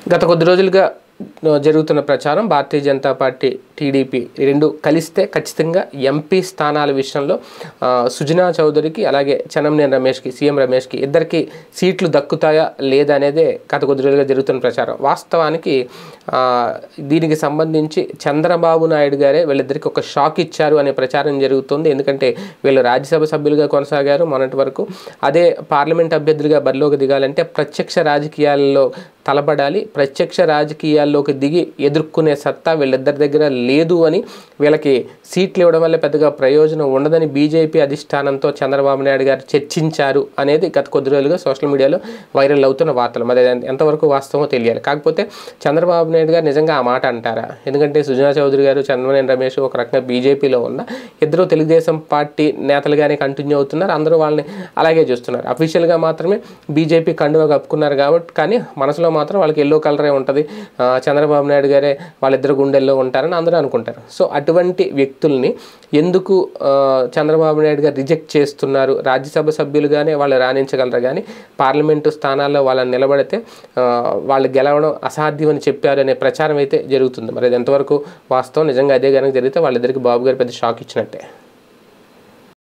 గత కొద్ది రోజులుగా జరుగుతున్న ప్రచారం భారతీయ జనతా పార్టీ టీడీపీ రెండు కలిస్తే ఖచ్చితంగా ఎంపీ స్థానాల విషయంలో సుజనా చౌదరికి అలాగే చెన్నంనేని రమేష్కి సీఎం రమేష్కి ఇద్దరికి సీట్లు దక్కుతాయా లేదా అనేదే గత కొద్ది రోజులుగా జరుగుతున్న ప్రచారం. వాస్తవానికి దీనికి సంబంధించి చంద్రబాబు నాయుడు గారే వీళ్ళిద్దరికి ఒక షాక్ ఇచ్చారు అనే ప్రచారం జరుగుతుంది. ఎందుకంటే వీళ్ళు రాజ్యసభ సభ్యులుగా కొనసాగారు మొన్నటి వరకు. అదే పార్లమెంట్ అభ్యర్థులుగా బరిలోకి దిగాలంటే ప్రత్యక్ష రాజకీయాల్లో తలపడాలి. ప్రత్యక్ష రాజకీయాల్లోకి దిగి ఎదుర్కొనే సత్తా వీళ్ళిద్దరి దగ్గర లేదు అని, వీళ్ళకి సీట్లు ఇవ్వడం వల్ల పెద్దగా ప్రయోజనం ఉండదని బీజేపీ అధిష్టానంతో చంద్రబాబు నాయుడు గారు చర్చించారు అనేది గత కొద్ది రోజులుగా సోషల్ మీడియాలో వైరల్ అవుతున్న వార్తలు. మరి ఎంతవరకు వాస్తవమో తెలియాలి. కాకపోతే చంద్రబాబు నాయుడు గారు నిజంగా ఆ మాట అంటారా? ఎందుకంటే సుజనా చౌదరి గారు, చెన్నంనేని రమేష్ ఒక రకంగా బీజేపీలో ఉన్న ఇద్దరు తెలుగుదేశం పార్టీ నేతలుగానే కంటిన్యూ అవుతున్నారు. అందరూ వాళ్ళని అలాగే చూస్తున్నారు. అఫీషియల్గా మాత్రమే బీజేపీ కండువా కప్పుకున్నారు కాబట్టి, కానీ మనసులో మాత్రం వాళ్ళకి ఎల్లో కలరే ఉంటుంది. చంద్రబాబు నాయుడు గారే వాళ్ళిద్దరు గుండెల్లో ఉంటారని అందరూ అనుకుంటారు. సో అటువంటి వ్యక్తుల్ని ఎందుకు చంద్రబాబు నాయుడు గారు రిజెక్ట్ చేస్తున్నారు? రాజ్యసభ సభ్యులుగానే వాళ్ళు రాణించగలరు, కానీ పార్లమెంటు స్థానాల్లో వాళ్ళని నిలబడితే వాళ్ళు గెలవడం అసాధ్యం అని చెప్పారు అనే ప్రచారం అయితే జరుగుతుంది. మరి అది ఎంతవరకు వాస్తవం? నిజంగా అదే కనుక జరిగితే వాళ్ళిద్దరికి బాబు గారు పెద్ద షాక్ ఇచ్చినట్టే.